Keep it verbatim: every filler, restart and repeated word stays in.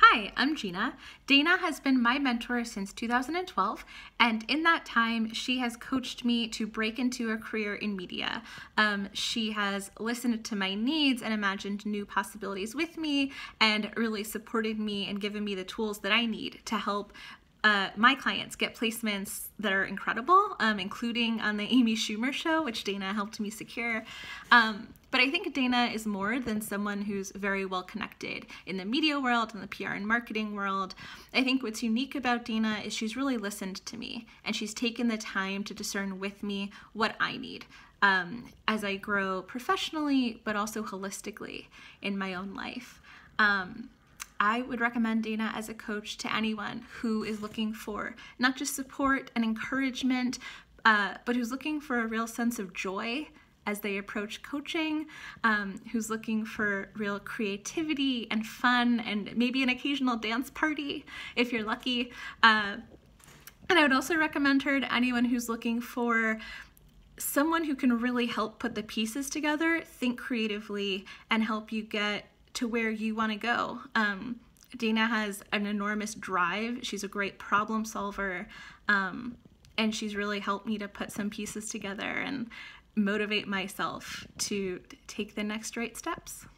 Hi, I'm Gina. Dana has been my mentor since two thousand twelve, and in that time, she has coached me to break into a career in media. Um, she has listened to my needs and imagined new possibilities with me, and really supported me and given me the tools that I need to help Uh, my clients get placements that are incredible, um, including on the Amy Schumer show, which Dana helped me secure. Um, but I think Dana is more than someone who's very well connected in the media world and the P R and marketing world. I think what's unique about Dana is she's really listened to me, and she's taken the time to discern with me what I need um, as I grow professionally, but also holistically in my own life. Um, I would recommend Dana as a coach to anyone who is looking for not just support and encouragement, uh, but who's looking for a real sense of joy as they approach coaching, um, who's looking for real creativity and fun and maybe an occasional dance party if you're lucky. Uh, and I would also recommend her to anyone who's looking for someone who can really help put the pieces together, think creatively, and help you get to where you want to go. Um, Dana has an enormous drive. She's a great problem solver, um, and she's really helped me to put some pieces together and motivate myself to take the next right steps.